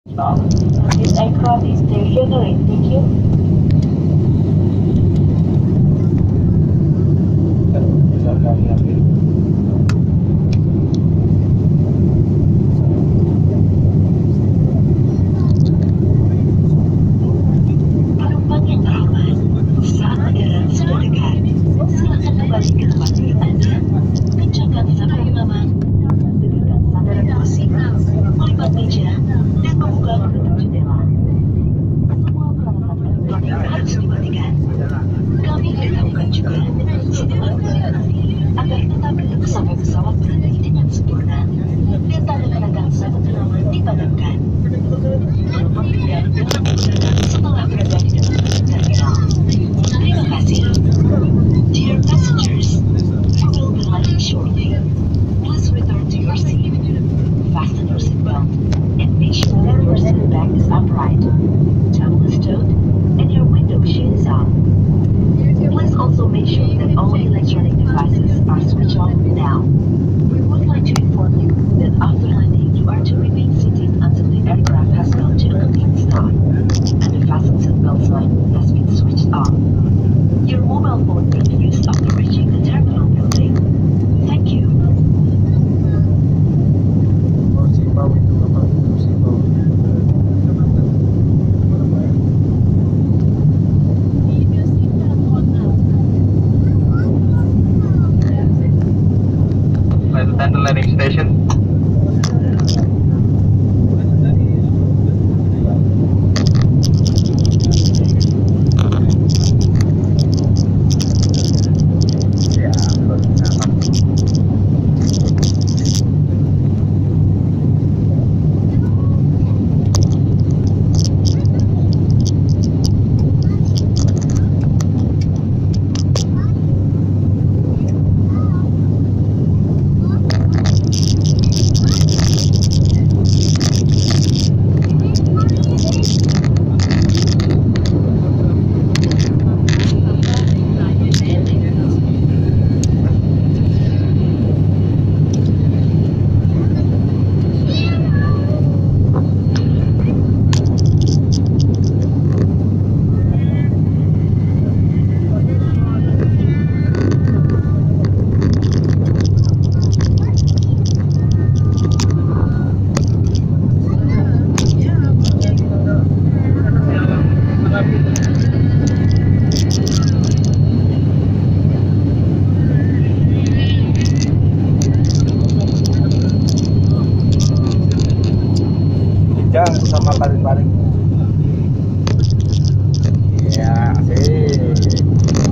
This aircraft is stationary. Thank you. Bisa kami ambil. Penumpang yang terhormat, saat mendarat sudah dekat, silakan kembali ke tempat duduk Anda, kencangkan sabuk pengaman, tegakkan sandaran kursi, melipat meja, dan membuka penutup jendela. Semua peralatan elektronik harus dimatikan. Kami beritahukan juga jendela udara nanti agar tetap tutup sampai pesawat berhenti dengan sempurna dan tanda kenakan sabuk pengaman dipadamkan. Pemindahan dalam udara setelah berada di dalam terminal. Terima kasih. Dear passengers, we will be landing shortly. Please return to your seat. Fasten your seatbelt and make sure that your seat back is upright. Towel is stowed and your window shade is out. Please also make sure that all electronic devices are switched off now. We would like to inform you that after landing you are to remain seated until the aircraft has come to a complete stop and the fasten seatbelt sign has been switched off. Your mobile phone may be used after reaching the terminal building. Thank you. Kursi bawah itu Bapak, kursi bawah. Flight attendant landing station. Ya, aman. Jam sama paling-paling. Ya, asik.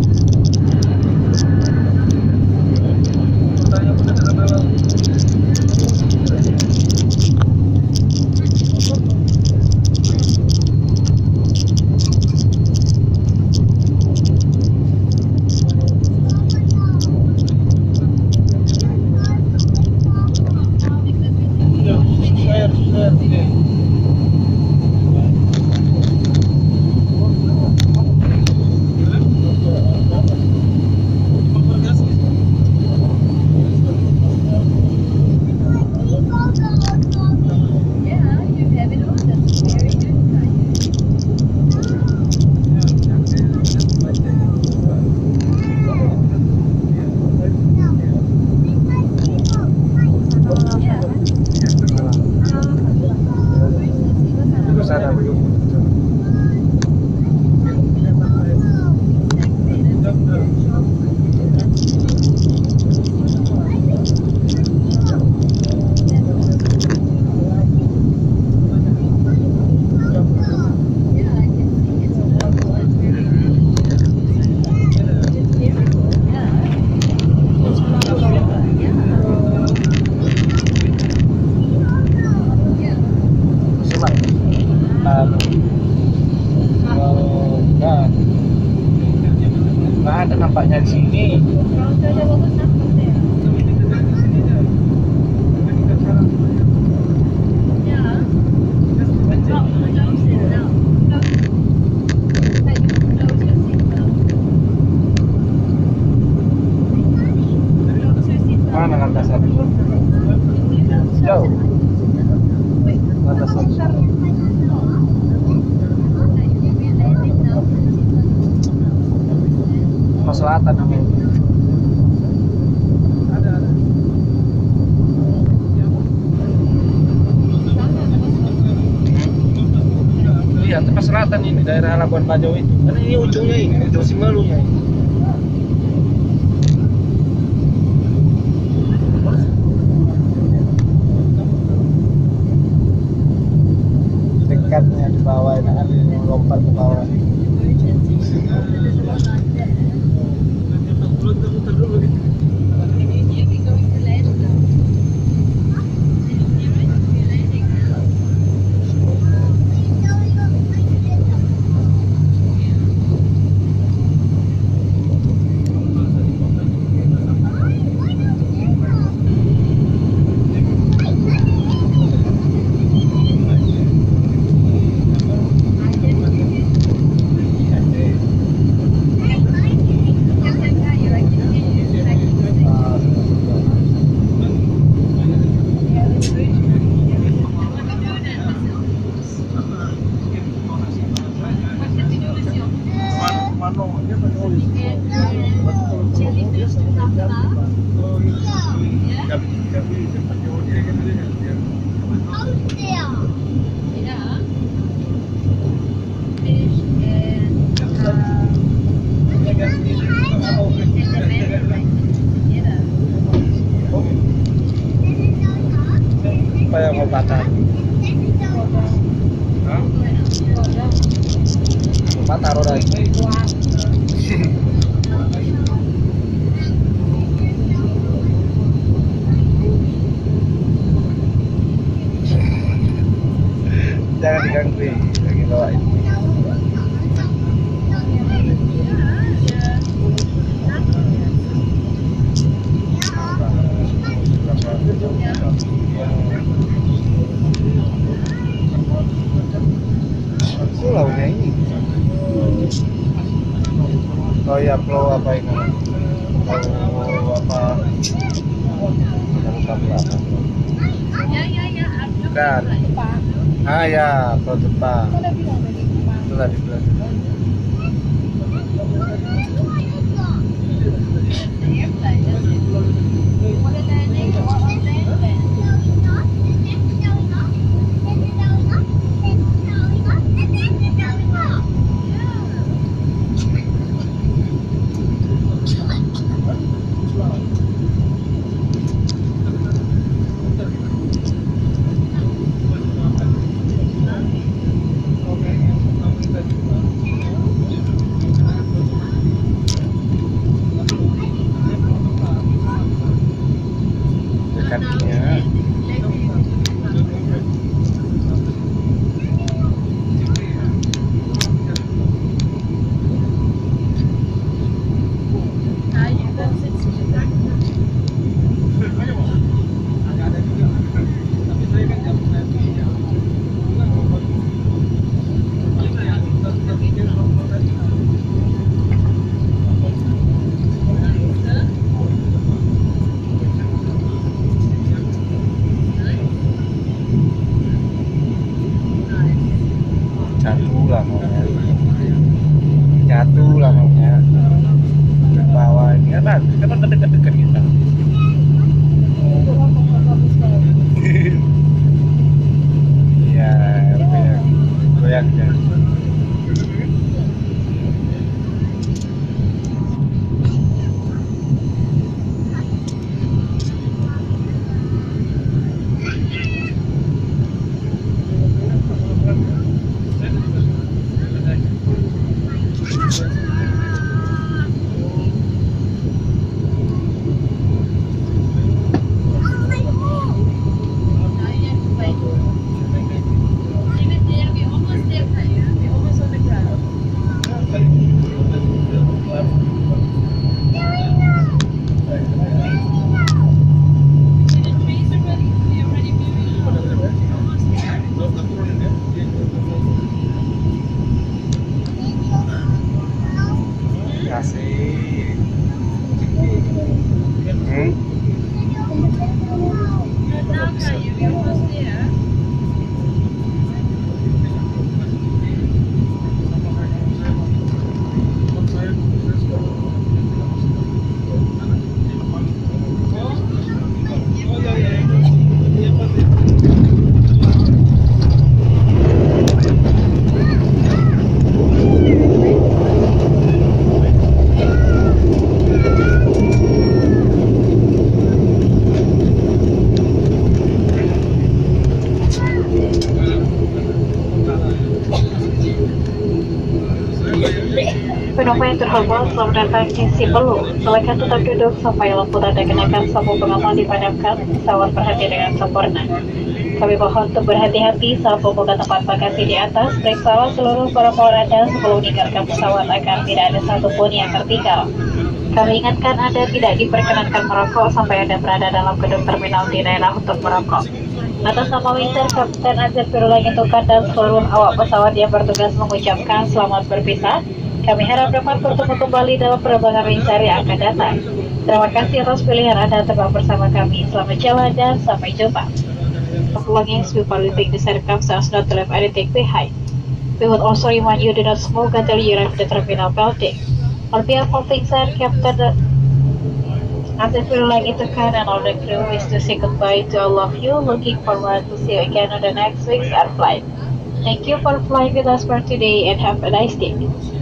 Nggak ada nampaknya di sini. Mana landasan? Jauh. Landasan. Selatan namanya. Iya, Tepas Selatan ini, daerah Labuan Bajo itu. Kan ini ujungnya ini, ujung Simelunya ini. Dekatnya di bawah, ini lompat ke bawah. Apa yang mau patah? Patah roda ini. Jangan diganggu lagi bawa ini. Pulaunya ini. Oh ya, pulau apa ini? Pulau apa? Bukan. Ah ya, Pulau Jepang. Itu tadi bilang. Kakinya jatuh lah maunya ke bawah ini kan dekat-dekat kita. Iya, goyangnya. Penumpang yang terhormat, selamat datang di Sipelu. Silakan tetap duduk sampai lampu tanda kenakan lampu pengaman dipadamkan. Pesawat berhenti dengan sempurna. Kami mohon untuk berhati-hati saat membuka tempat bagasi di atas. Periksalah seluruh barang-barang Anda sebelum meninggalkan pesawat agar tidak ada satupun yang tertinggal. Kami ingatkan Anda tidak diperkenankan merokok sampai Anda berada dalam gedung terminal di daerah untuk merokok. Atas nama Winter, Kapten Azir Firulai Tukan dan seluruh awak pesawat yang bertugas mengucapkan selamat berpisah. Kami harap dapat bertemu kembali dalam penerbangan Winter yang akan datang. Terima kasih atas pilihan Anda terbang bersama kami. Selamat jalan dan sampai jumpa. Belongings we politic the circumstance not to leave anything behind. We would also remind you do not smoke until you arrive at the terminal building. On behalf of Winter, Captain Azir Firulai Tukan and all the crew wish to say goodbye to all of you. Looking forward to see you again on the next week's air flight. Thank you for flying with us for today and have a nice day.